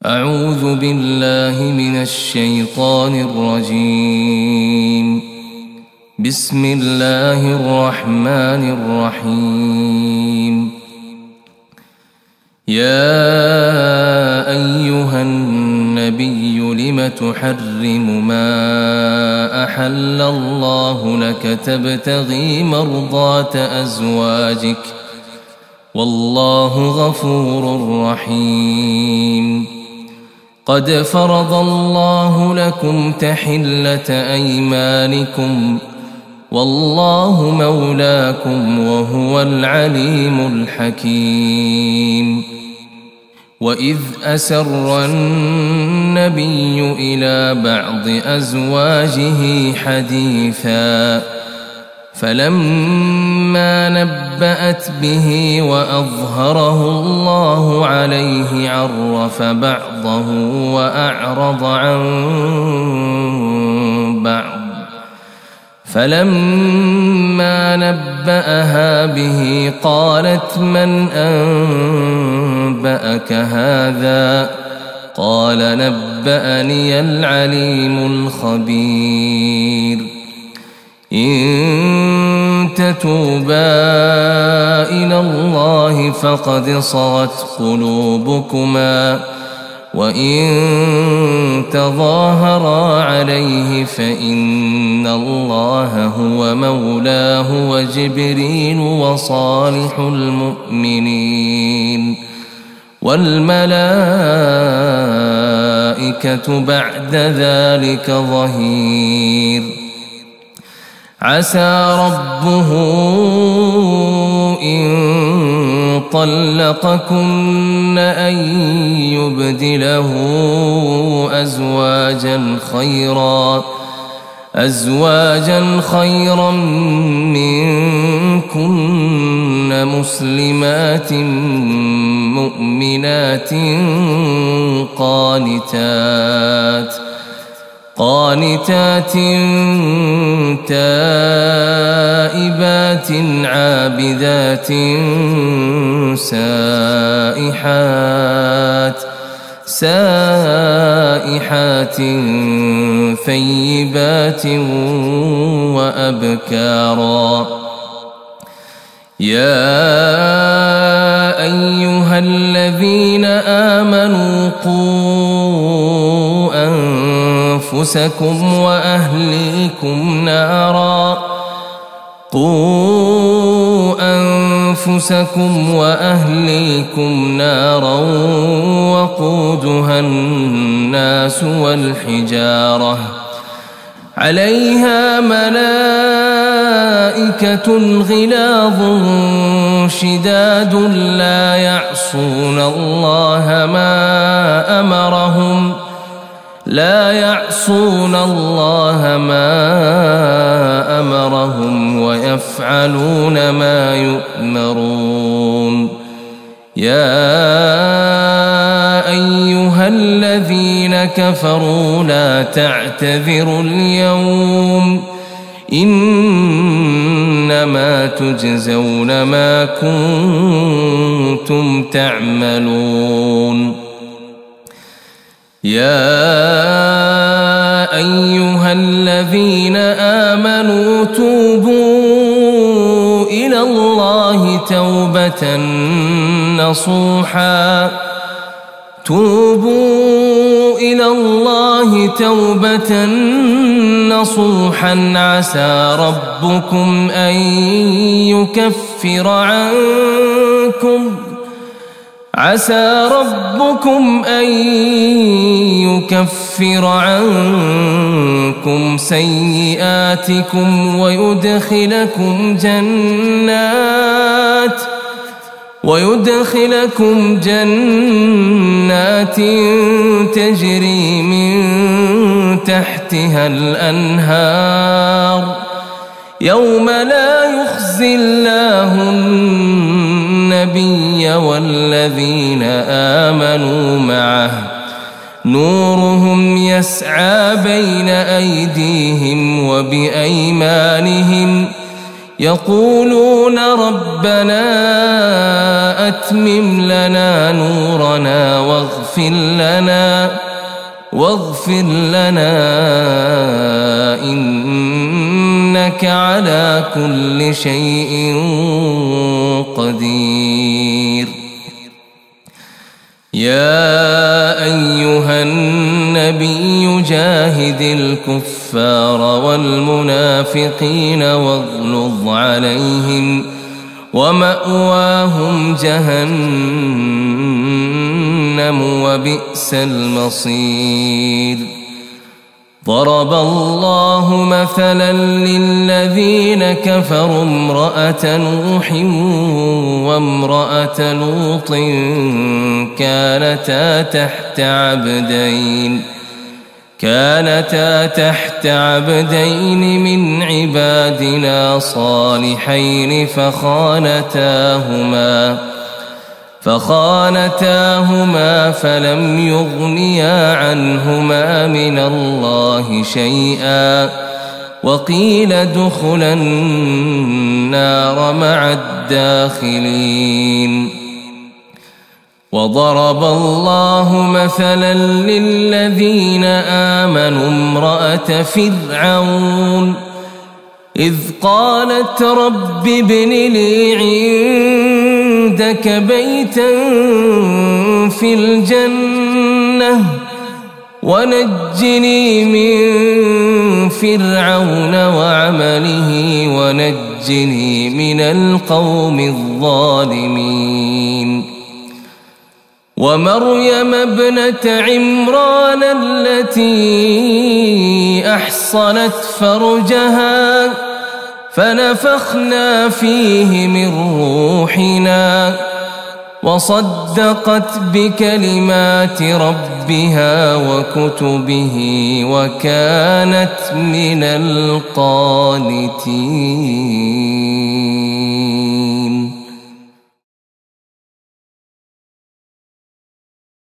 أعوذ بالله من الشيطان الرجيم. بسم الله الرحمن الرحيم. يا أيها النبي لم تحرم ما أحل الله لك تبتغي مرضات أزواجك والله غفور رحيم. قد فرض الله لكم تحلة أيمانكم والله مولاكم وهو العليم الحكيم. وإذ أسر النبي إلى بعض أزواجه حديثا فلما نبأت به وأظهره الله عليه عرف بعضه وأعرض عن بعض. فلما نبأها به قالت من أنبأك هذا؟ قال نبأني العليم الخبير. إن تتوبا إلى الله فقد صغت قلوبكما وإن تظاهرا عليه فإن الله هو مولاه وجبريل وصالح المؤمنين والملائكة بعد ذلك ظهير. عسى ربه إن طلقكن أن يبدله أزواجا خيرا منكن مسلمات مؤمنات قانتات تائبات عابدات سائحات ثيبات وأبكارا. يا أيها الذين آمنوا قوا أنفسكم وأهليكم نارا وقودها الناس والحجارة عليها ملائكة غلاظ شداد لا يعصون الله ما أمرهم ويفعلون ما يؤمرون. يا أيها الذين كفروا لا تعتذروا اليوم إنما تجزون ما كنتم تعملون. يا أيها الذين آمنوا توبوا إلى الله توبة نصوحا عسى ربكم أن يكفر عنكم سيئاتكم ويدخلكم جنات تجري من تحتها الأنهار يوم لا يخزي الله النبي والذين آمنوا معه نورهم يسعى بين أيديهم وبأيمانهم يقولون ربنا أتمم لنا نورنا واغفر لنا إنك على كل شيء قدير. يا أيها النبي جاهد الكفار والمنافقين واغلظ عليهم ومأواهم جهنم وبئس المصير. ضرب الله مثلا للذين كفروا امرأة نوح وامرأة لوط كانتا تحت عبدين من عبادنا صالحين فخانتاهما فلم يغنيا عنهما من الله شيئا وقيل ادخلا النار مع الداخلين. وضرب الله مثلا للذين آمنوا امرأة فرعون إذ قالت رب ابن لي عندك بيتا في الجنة ونجني من فرعون وعمله ونجني من القوم الظالمين. ومريم ابنة عمران التي أحصنت فرجها فنفخنا فيه من روحنا وصدقت بكلمات ربها وكتبه وكانت من القانتين.